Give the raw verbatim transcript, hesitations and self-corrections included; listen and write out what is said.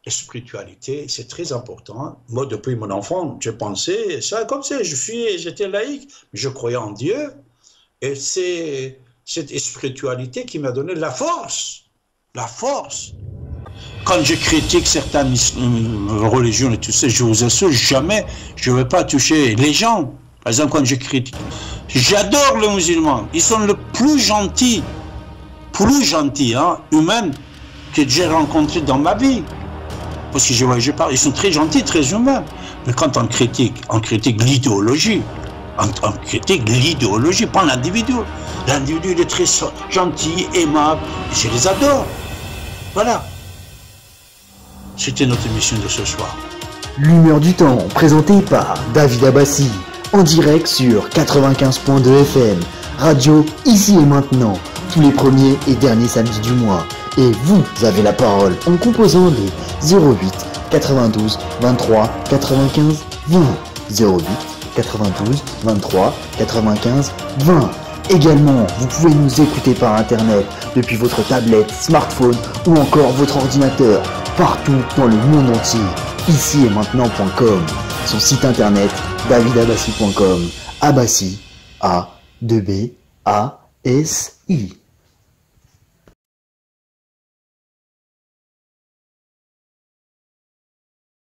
la spiritualité, c'est très important. Moi, depuis mon enfant, j'ai pensé ça comme ça. Je suis, j'étais laïque, mais je croyais en Dieu. Et c'est cette spiritualité qui m'a donné la force. La force. Quand je critique certaines religions et tout ça, je vous assure, jamais je ne vais pas toucher les gens. Par exemple, quand je critique, j'adore les musulmans. Ils sont les plus gentils, plus gentils, hein, humains, que j'ai rencontrés dans ma vie. Parce que je vois, je parle, ils sont très gentils, très humains. Mais quand on critique, on critique l'idéologie. On, on critique l'idéologie, pas l'individu. L'individu, il est très gentil, aimable. Je les adore. Voilà. C'était notre émission de ce soir. L'humeur du temps, présentée par David Abbassi, en direct sur quatre-vingt-quinze point deux F M, radio ici et maintenant, tous les premiers et derniers samedis du mois. Et vous avez la parole en composant les zéro huit quatre-vingt-douze vingt-trois quatre-vingt-quinze vingt, zéro huit quatre-vingt-douze vingt-trois quatre-vingt-quinze vingt. Également, vous pouvez nous écouter par internet depuis votre tablette, smartphone ou encore votre ordinateur, partout dans le monde entier. Ici et maintenant point com, son site internet david abbassi point com, Abbassi, A deux B A S I.